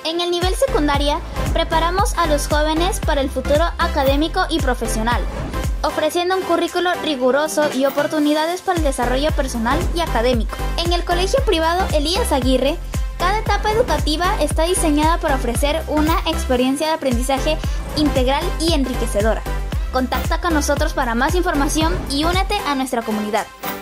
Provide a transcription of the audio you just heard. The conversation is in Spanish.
En el nivel secundaria, preparamos a los jóvenes para el futuro académico y profesional, ofreciendo un currículo riguroso y oportunidades para el desarrollo personal y académico. En el colegio privado Elías Aguirre, cada etapa educativa está diseñada para ofrecer una experiencia de aprendizaje integral y enriquecedora. Contacta con nosotros para más información y únete a nuestra comunidad.